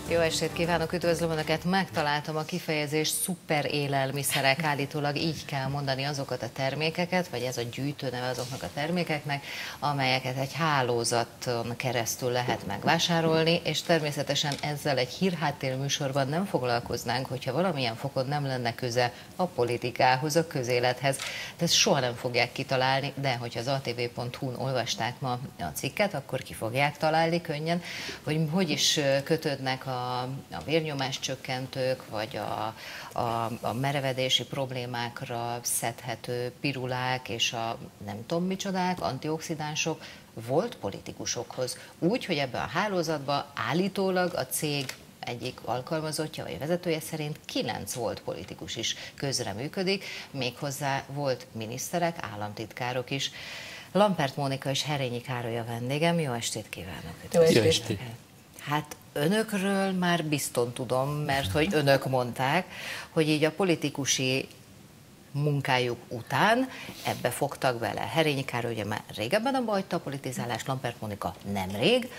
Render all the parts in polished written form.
Jó estét kívánok, üdvözlöm Önöket! Megtaláltam a kifejezést szuper élelmiszerek, állítólag így kell mondani azokat a termékeket, vagy ez a gyűjtőneve azoknak a termékeknek, amelyeket egy hálózaton keresztül lehet megvásárolni, és természetesen ezzel egy hírháttér műsorban nem foglalkoznánk, hogyha valamilyen fokon nem lenne köze a politikához, a közélethez. De ezt soha nem fogják kitalálni, de hogyha az atv.hu-n olvasták ma a cikket, akkor ki fogják találni könnyen, hogy hogy is kötődnek a vérnyomás csökkentők, vagy a merevedési problémákra szedhető pirulák és a nem tudom micsodák, antioxidánsok volt politikusokhoz. Úgy, hogy ebben a hálózatban állítólag a cég egyik alkalmazottja vagy vezetője szerint 9 volt politikus is közreműködik, méghozzá volt miniszterek, államtitkárok is. Lampert Mónika és Herényi Károly a vendégem. Jó estét kívánok! Jó estét! Hát önökről már bizton tudom, mert hogy önök mondták, hogy így a politikusi munkájuk után ebbe fogtak bele. Herényi Károly ugye már régebben abba hagyta a politizálást, Lampert Mónika nemrég,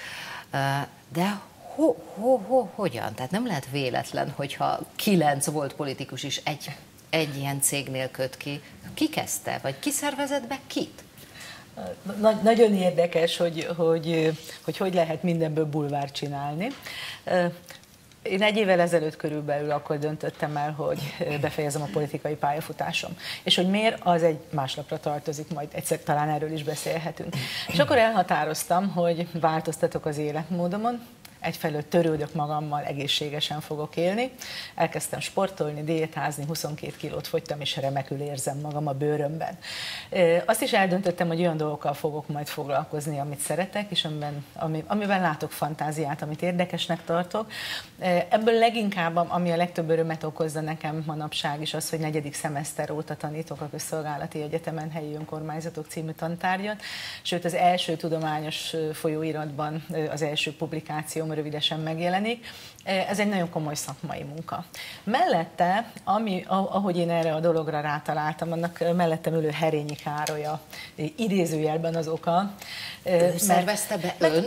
de hogyan? Tehát nem lehet véletlen, hogyha 9 volt politikus is egy ilyen cégnél köt ki. Ki kezdte? Vagy ki szervezett be kit? Nagyon érdekes, hogy lehet mindenből bulvárt csinálni. Én egy évvel ezelőtt körülbelül akkor döntöttem el, hogy befejezem a politikai pályafutásom. És hogy miért, az egy máslapra tartozik, majd egyszer talán erről is beszélhetünk. És akkor elhatároztam, hogy változtatok az életmódomon, egyfelől törődök magammal, egészségesen fogok élni. Elkezdtem sportolni, diétázni, 22 kilót fogytam, és remekül érzem magam a bőrömben. Azt is eldöntöttem, hogy olyan dolgokkal fogok majd foglalkozni, amit szeretek, és amiben látok fantáziát, amit érdekesnek tartok. Ebből leginkább, ami a legtöbb örömet okozza nekem manapság is az, hogy 4. szemeszter óta tanítok a Közszolgálati Egyetemen helyi önkormányzatok című tantárgyat, sőt az első tudományos folyóiratban az első publikáció rövidesen megjelenik. Ez egy nagyon komoly szakmai munka. Mellette, ahogy én erre a dologra rátaláltam, annak mellettem ülő Herényi Károly idézőjelben az oka. Szervezte be ön?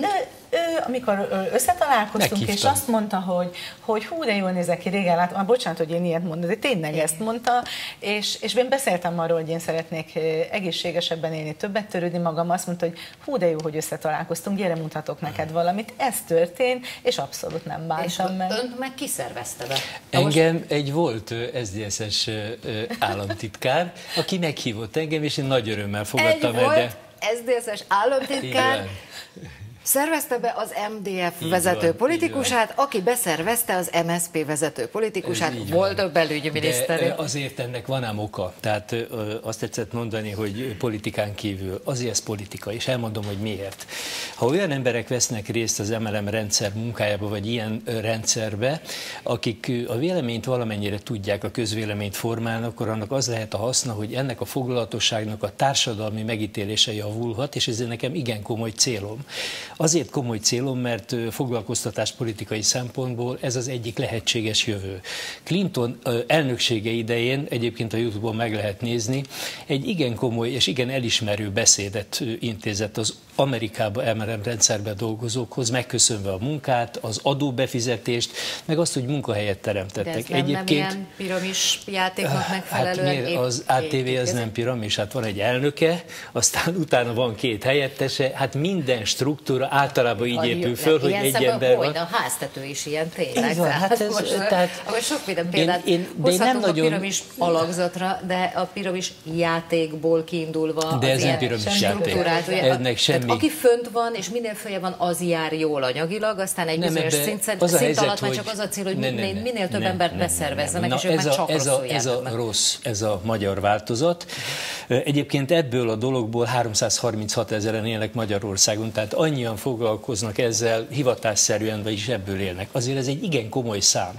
Amikor összetalálkoztunk, és azt mondta, hogy hú, de jól nézek ki, régen látom, bocsánat, hogy én ilyet mondom, de tényleg ezt mondta, és én beszéltem arról, hogy én szeretnék egészségesebben élni, többet törődni magam, azt mondta, hogy hú, de jó, hogy összetalálkoztunk, gyere, mutatok neked valamit. Ez történt, és abszolút nem bántam meg. Önt meg ki szervezte be? Engem egy volt SZDSZ-es államtitkár, aki meghívott engem, és én nagy örömmel fogadtam el. Egy volt SZDSZ-es államtitkár, szervezte be az MDF vezető politikusát, aki beszervezte az MSZP vezető politikusát, volt a belügyminiszter. De azért ennek van ám oka. Tehát azt tetszett mondani, hogy politikán kívül. Azért ez politika, és elmondom, hogy miért. Ha olyan emberek vesznek részt az MLM rendszer munkájába, vagy ilyen rendszerbe, akik a véleményt valamennyire tudják, a közvéleményt formálnak, akkor annak az lehet a haszna, hogy ennek a foglalatosságnak a társadalmi megítélése javulhat, és ez nekem igen komoly célom. Azért komoly célom, mert foglalkoztatáspolitikai szempontból ez az egyik lehetséges jövő. Clinton elnöksége idején, egyébként a YouTube-on meg lehet nézni, egy igen komoly és igen elismerő beszédet intézett az Amerikában MLM rendszerben dolgozókhoz, megköszönve a munkát, az adóbefizetést, meg azt, hogy munkahelyet teremtettek. De ez nem ilyen piramis játéknak megfelelően? Hát az ATV az nem piramis, hát van egy elnöke, aztán utána van 2 helyettese, hát minden struktúra általában így épül föl, hogy egy ember van. A háztető is ilyen tényleg. Van, hát ez, tehát sok minden példát hozhatunk a piramis alakzatra, de a piramis játékból kiindulva de ez nem piramis játék. Ennek semmi. Aki fönt van, és minél följebb van, az jár jól anyagilag, aztán egy bizonyos szint alatt már csak az a cél, hogy minél több embert beszervezzenek, és ők meg csak rosszul járnak. Ez a magyar változat. Egyébként ebből a dologból 336 000-en élnek Magyarországon, tehát annyian foglalkoznak ezzel hivatásszerűen, vagyis ebből élnek. Azért ez egy igen komoly szám.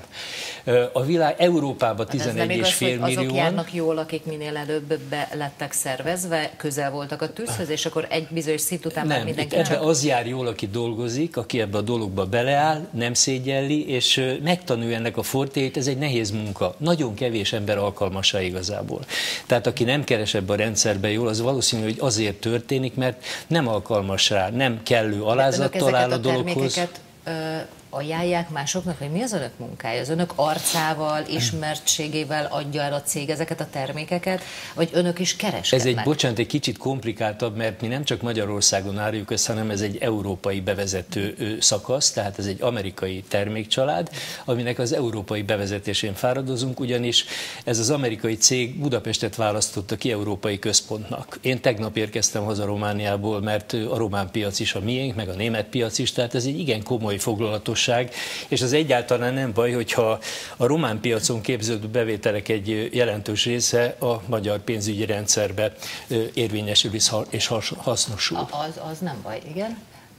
A világ Európában 11,5 millió. Azok járnak jól, akik minél előbb be lettek szervezve, közel voltak a tűzhöz, és akkor egy bizonyos szint után már mindenki ebbe az jár jól, aki dolgozik, aki ebbe a dologba beleáll, nem szégyelli, és megtanulja ennek a fortéjét, ez egy nehéz munka. Nagyon kevés ember alkalmas rá igazából. Tehát aki nem keres ebbe a rendszerbe jól, az valószínű, hogy azért történik, mert nem alkalmas rá, nem kellő alázattal áll a dologhoz. ajánlják másoknak, hogy mi az önök munkája? Az önök arcával, ismertségével adja el a cég ezeket a termékeket, vagy önök is kereskednek? Bocsánat, egy kicsit komplikáltabb, mert mi nem csak Magyarországon áruljuk ezt, hanem ez egy európai bevezető szakasz, tehát ez egy amerikai termékcsalád, aminek az európai bevezetésén fáradozunk, ugyanis ez az amerikai cég Budapestet választotta ki európai központnak. Én tegnap érkeztem haza Romániából, mert a román piac is a miénk, meg a német piac is, tehát ez egy igen komoly foglalatosság, és az egyáltalán nem baj, hogyha a román piacon képződő bevételek egy jelentős része a magyar pénzügyi rendszerbe érvényesül és hasznosul. Az nem baj, igen.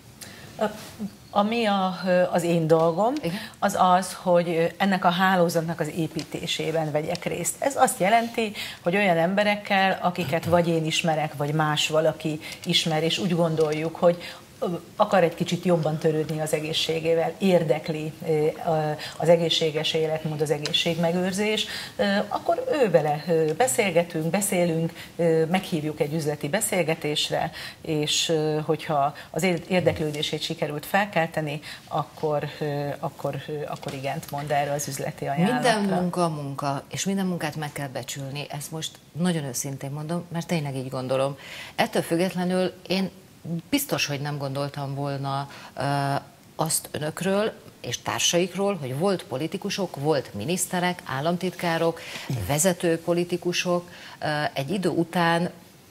Ami az én dolgom, az az, hogy ennek a hálózatnak az építésében vegyek részt. Ez azt jelenti, hogy olyan emberekkel, akiket vagy én ismerek, vagy más valaki ismer, és úgy gondoljuk, hogy akar egy kicsit jobban törődni az egészségével, érdekli az egészséges életmód, az egészségmegőrzés, akkor ővele beszélünk, meghívjuk egy üzleti beszélgetésre, és hogyha az érdeklődését sikerült felkelteni, akkor igent mond erre az üzleti ajánlatra. Minden munka, és minden munkát meg kell becsülni. Ezt most nagyon őszintén mondom, mert tényleg így gondolom. Ettől függetlenül én biztos, hogy nem gondoltam volna azt önökről és társaikról, hogy volt politikusok, volt miniszterek, államtitkárok, vezető politikusok, egy idő után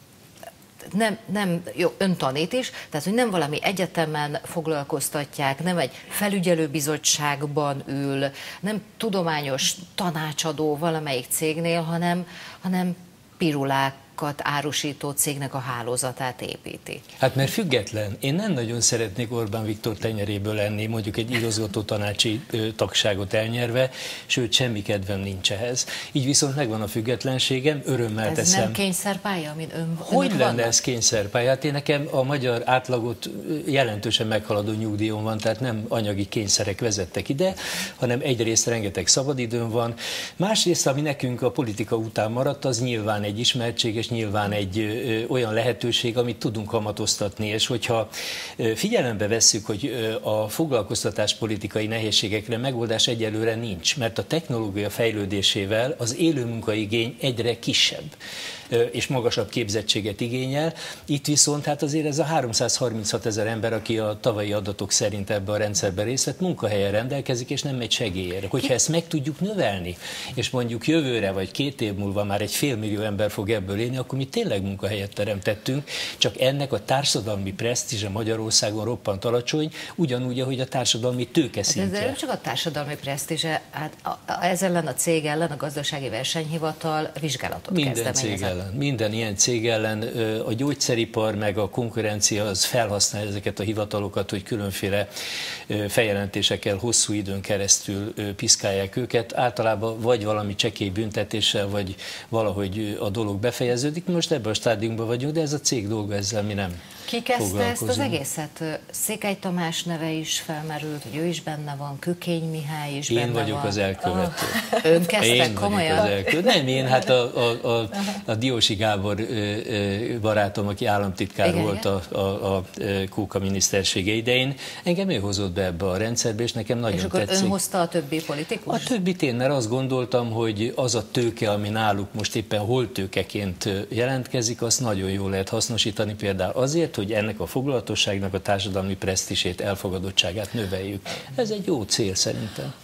nem jó, ön tanít is, tehát hogy nem valami egyetemen foglalkoztatják, nem egy felügyelőbizottságban ül, nem tudományos tanácsadó valamelyik cégnél, hanem pirulákat árusító cégnek a hálózatát építi. Hát mert független. Én nem nagyon szeretnék Orbán Viktor tenyeréből lenni, mondjuk egy igazgató tanácsi tagságot elnyerve, sőt, semmi kedvem nincs ehhez. Így viszont megvan a függetlenségem, örömmel teszem. Ez nem kényszerpálya, amit Hogy lenne ez kényszerpálya? Hát én nekem a magyar átlagot jelentősen meghaladó nyugdíjon van, tehát nem anyagi kényszerek vezettek ide, hanem egyrészt rengeteg szabadidőm van. Másrészt, ami nekünk a politika után maradt, az nyilván egy ismertség, és nyilván egy olyan lehetőség, amit tudunk kamatoztatni, és hogyha figyelembe vesszük, hogy a foglalkoztatáspolitikai nehézségekre megoldás egyelőre nincs, mert a technológia fejlődésével az élő munkaigény egyre kisebb és magasabb képzettséget igényel. Itt viszont hát azért ez a 336 000 ember, aki a tavalyi adatok szerint ebben a rendszerben részt vett, munkahelyen rendelkezik, és nem megy segélyért. Hogyha ezt meg tudjuk növelni, és mondjuk jövőre vagy 2 év múlva már 1,5 millió ember fog ebből élni, akkor mi tényleg munkahelyet teremtettünk, csak ennek a társadalmi presztízse Magyarországon roppant alacsony, ugyanúgy, ahogy a társadalmi tőke szintje. De nem csak a társadalmi presztízse, hát ez ellen a cég ellen a gazdasági versenyhivatal vizsgálatot kezdeményezett. Minden ilyen cég ellen a gyógyszeripar meg a konkurencia az felhasználja ezeket a hivatalokat, hogy különféle feljelentésekkel hosszú időn keresztül piszkálják őket. Általában vagy valami csekély büntetéssel, vagy valahogy a dolog befejeződik. Most ebben a stádiumban vagyunk, de ez a cég dolga, ezzel mi nem Ki kezdte ezt az egészet? Székely Tamás neve is felmerült, hogy ő is benne van, Kökény Mihály is benne van. Én vagyok az elkövető. Ön kezdte komolyan? Nem én, hát a Diósi Gábor barátom, aki államtitkár volt a Kóka minisztersége idején, engem ő hozott be ebbe a rendszerbe, és nekem nagyon tetszik. És akkor ön hozta a többi politikus? A többit én, mert azt gondoltam, hogy az a tőke, ami náluk most éppen holtőkeként jelentkezik, azt nagyon jól lehet hasznosítani, például azért, hogy ennek a foglalatosságnak a társadalmi presztízsét, elfogadottságát növeljük. Ez egy jó cél szerintem.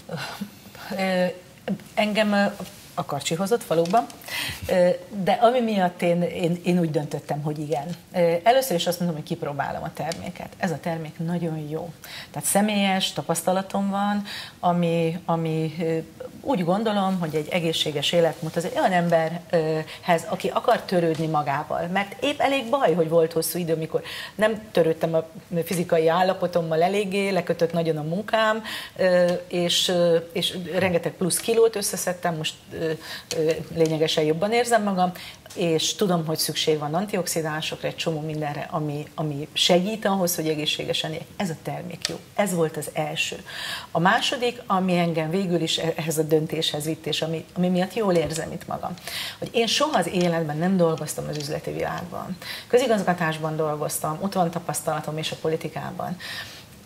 Engem a Karcsi hozott valóban, de ami miatt én úgy döntöttem, hogy igen. Először is azt mondom, hogy kipróbálom a terméket. Ez a termék nagyon jó. Tehát személyes tapasztalatom van, ami úgy gondolom, hogy egy egészséges életmód az egy olyan emberhez, aki akar törődni magával. Mert épp elég baj, hogy volt hosszú idő, amikor nem törődtem a fizikai állapotommal eléggé, lekötött nagyon a munkám, és rengeteg plusz kilót összeszedtem, most lényegesen jobban érzem magam, és tudom, hogy szükség van antioxidánsokra, egy csomó mindenre, ami segít ahhoz, hogy egészségesen éljek. Ez a termék jó. Ez volt az első. A második, ami engem végül is ehhez a döntéshez vitt, és ami miatt jól érzem itt magam, hogy én soha az életben nem dolgoztam az üzleti világban. Közigazgatásban dolgoztam, ott van tapasztalatom és a politikában.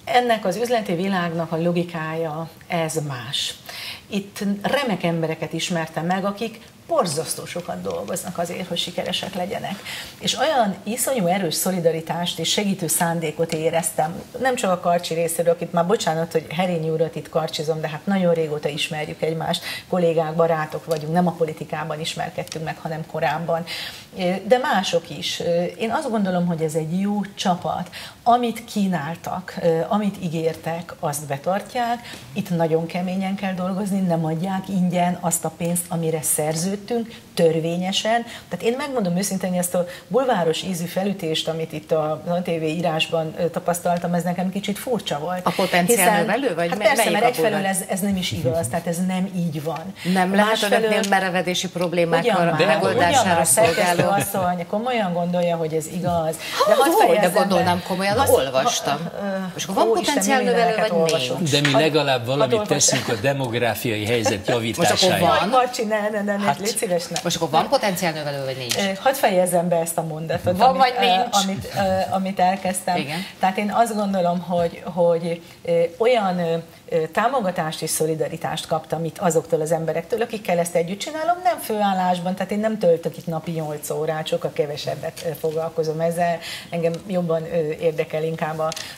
ennek az üzleti világnak a logikája ez más. Itt remek embereket ismertem meg, akik borzasztó sokat dolgoznak azért, hogy sikeresek legyenek. És olyan iszonyú erős szolidaritást és segítő szándékot éreztem, nem csak a Karcsi részéről, akit már bocsánat, hogy Herényi urat itt karcsizom, de hát nagyon régóta ismerjük egymást, kollégák, barátok vagyunk, nem a politikában ismerkedtünk meg, hanem korábban. De mások is. Én azt gondolom, hogy ez egy jó csapat. Amit kínáltak, amit ígértek, azt betartják. Itt nagyon keményen kell dolgozni, nem adják ingyen azt a pénzt, amire szerződtünk, törvényesen. Tehát én megmondom őszintén, hogy ezt a bulváros ízű felütést, amit itt a TV írásban tapasztaltam, ez nekem kicsit furcsa volt. A potenciálnövelő? Vagy hát persze, mert egyfelől ez nem is igaz, tehát ez nem így van. Nem lehet önöknél merevedési problémákkal megoldására szolgáló. Asszony komolyan gondolja, hogy ez igaz. De gondolnám komolyan, olvastam. És akkor van potenciálnövelő, vagy nincs? De mi legalább valamit teszünk a demográfiai helyzet javítására. Most akkor van? Marcsi, ne, légy szíves, ne. Most akkor van potenciálnövelő, vagy nincs? Hadd fejezzem be ezt a mondatot, van, vagy nincs. Amit elkezdtem. Igen. Tehát én azt gondolom, hogy olyan támogatást és szolidaritást kaptam itt azoktól az emberektől, akikkel ezt együtt csinálom, nem főállásban, tehát én nem töltök itt napi 8 órát, sokkal kevesebbet foglalkozom ezzel. Engem jobban érdekel inkább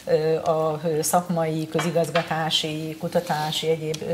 a szakmai, közigazgatási, kutatási,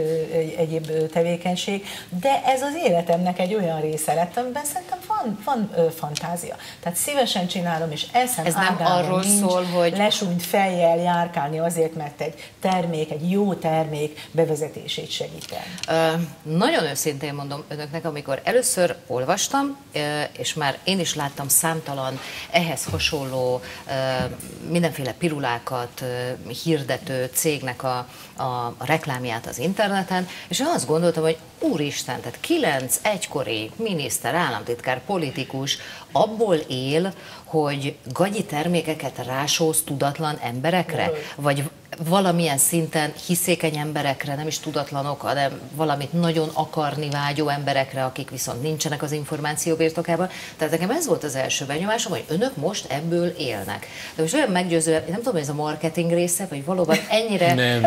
egyéb tevékenység, de ez az életemnek egy olyan része lett, amiben szerintem van fantázia. Tehát szívesen csinálom, és eszem ez nem arról szól, hogy lesúnyt fejjel járkálni azért, mert egy termék, egy jó termék bevezetését segítem. Nagyon őszintén mondom önöknek, amikor először olvastam, és már én is láttam számtalan ehhez hasonló mindenféle pirulákat hirdető cégnek a reklámját az interneten, és én azt gondoltam, hogy úristen, tehát 9 egykori miniszter, államtitkár, politikus abból él, hogy gagyi termékeket rásóz tudatlan emberekre? Vagy valamilyen szinten hiszékeny emberekre, nem is tudatlanok, hanem valamit nagyon akarni vágyó emberekre, akik viszont nincsenek az információ birtokában. Tehát nekem ez volt az első benyomásom, hogy önök most ebből élnek. De most olyan meggyőzően, nem tudom, hogy ez a marketing része, vagy valóban ennyire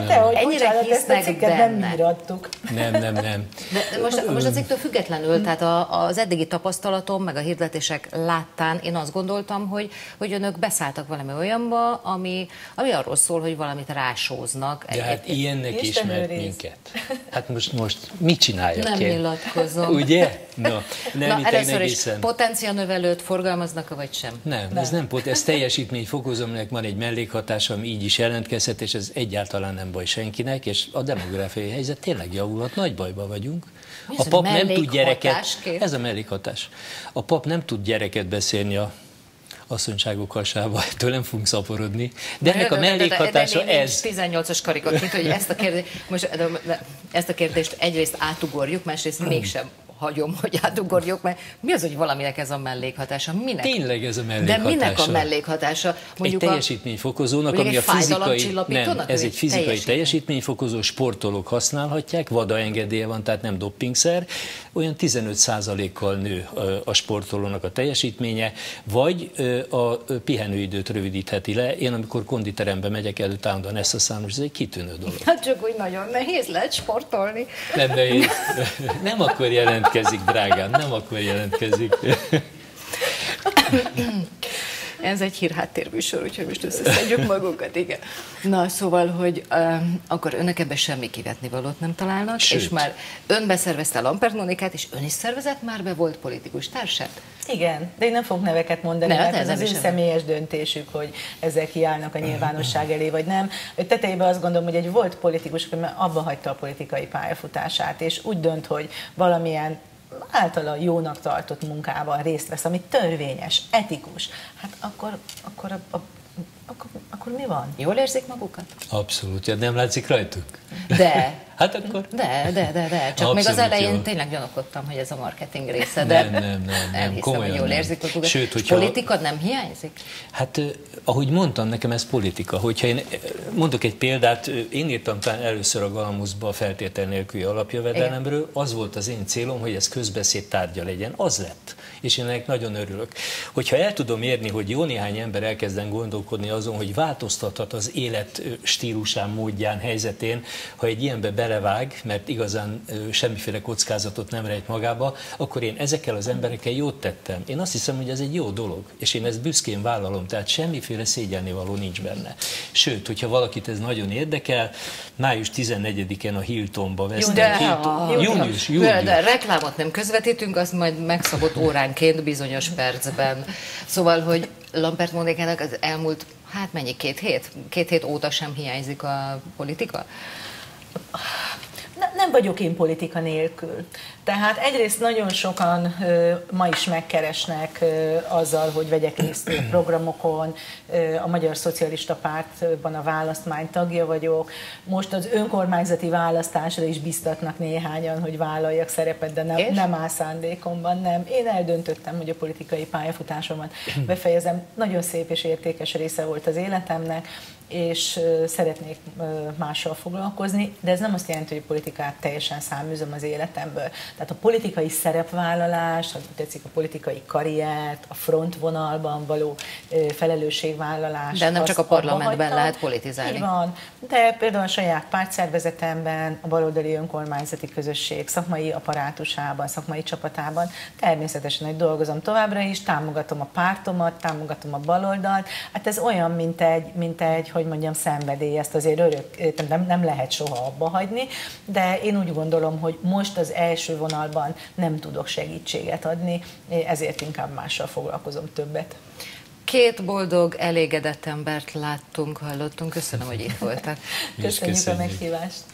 hisznek benne. Nem írattuk. Nem. De most az ettől függetlenül, tehát az eddigi tapasztalatom, meg a hirdetések láttán én azt gondoltam, hogy önök beszálltak valami olyanba, ami arról szól, hogy valamit rásóznak. De hát ilyennek ismert minket. Hát most mit csináljak? Nem nyilatkozom. Ugye? No, először is potenciálnövelőt forgalmaznak, vagy sem? Nem. Ez teljesítményfokozónak van egy mellékhatása, ami így is jelentkezhet, és ez egyáltalán nem baj senkinek, és a demográfiai helyzet tényleg javulhat, nagy bajban vagyunk. A pap nem tud gyereket, ez a mellékhatás. A pap nem tud gyereket beszélni a asszonyságok hasába, tőlem fogunk szaporodni. De ennek a mellékhatása ez. 18-as karikaként, hogy ezt a kérdést egyrészt átugorjuk, másrészt mégsem hagyom, hogy átugorjuk, mert mi az, hogy valaminek ez a mellékhatása? Minek? Tényleg ez a mellékhatása. De minek a mellékhatása? Mondjuk egy teljesítményfokozónak, ami a fizikai, ez egy fizikai teljesítményfokozó, sportolók használhatják, VADA engedélye van, tehát nem doppingszer, olyan 15%-kal nő a sportolónak a teljesítménye, vagy a pihenőidőt rövidítheti le. Én amikor konditerembe megyek, előtt állandóan ezt a számos, ez egy kitűnő dolog. Hát csak úgy nagyon nehéz lehet sportolni. Nem akkor jelentkezik, drágám, nem akkor jelentkezik. Ez egy hírháttérműsor, úgyhogy most összeszedjük magunkat, igen. Na, szóval, hogy akkor önök ebben semmi kivetnivalót nem találnak, sőt. És már ön beszervezte a Lampert Monikát, és ön is szervezett már be, volt politikus társát? Igen, de én nem fogok neveket mondani, mert ez az ő személyes döntésük, hogy ezzel kiállnak a nyilvánosság elé, vagy nem. Tetejében azt gondolom, hogy egy volt politikus, aki abba hagyta a politikai pályafutását, és úgy dönt, hogy valamilyen általa jónak tartott munkával részt vesz, ami törvényes, etikus, hát akkor mi van? Jól érzik magukat? Abszolút, nem látszik rajtuk? De Hát akkor... De. Csak még az elején tényleg gyanakodtam, hogy ez a marketing része, de nem, elhiszem, hogy jól érzik a tudat. Sőt, hogyha... Politika nem hiányzik? Hát, ahogy mondtam, nekem ez politika. Hogyha én mondok egy példát, én írtam talán először a Galamuszba a feltétel nélküli alapjövedelemről, az volt az én célom, hogy ez közbeszéd tárgya legyen. Az lett. És én ennek nagyon örülök. Hogyha el tudom érni, hogy jó néhány ember elkezden gondolkodni azon, hogy változtathat az élet stílusán, módján, helyzetén, ha egy ilyenbe belevág, mert igazán semmiféle kockázatot nem rejt magába, akkor én ezekkel az emberekkel jót tettem. Én azt hiszem, hogy ez egy jó dolog, és én ezt büszkén vállalom, tehát semmiféle szégyelnivaló nincs benne. Sőt, hogyha valakit ez nagyon érdekel, május 14-en a Hiltonba vesznek. Június. De reklámot nem közvetítünk, azt majd megszabott óránként bizonyos percben. Szóval, hogy Lampert Mónikának az elmúlt, hát mennyi, 2 hét? 2 hét óta sem hiányzik a politika? Nem vagyok én politika nélkül. Tehát egyrészt nagyon sokan ma is megkeresnek azzal, hogy vegyek részt programokon, a Magyar Szocialista Pártban a választmány tagja vagyok. Most az önkormányzati választásra is biztatnak néhányan, hogy vállaljak szerepet, de nem áll szándékomban, nem. Én eldöntöttem, hogy a politikai pályafutásomat befejezem. Nagyon szép és értékes része volt az életemnek, és szeretnék mással foglalkozni, de ez nem azt jelenti, hogy a politikát teljesen száműzöm az életemből. Tehát a politikai szerepvállalás, ha tetszik, a politikai karriert, a frontvonalban való felelősségvállalás. De nem csak a parlamentben lehet politizálni. Így van, de például a saját pártszervezetemben, a baloldali önkormányzati közösség szakmai apparátusában, szakmai csapatában természetesen, hogy dolgozom továbbra is, támogatom a pártomat, támogatom a baloldalt. Hát ez olyan, mint egy hogy mondjam, szenvedély, ezt azért nem lehet soha abba hagyni, de én úgy gondolom, hogy most az első vonalban nem tudok segítséget adni, ezért inkább mással foglalkozom többet. 2 boldog, elégedett embert láttunk, hallottunk. Köszönöm, hogy itt voltak. Köszönjük a meghívást.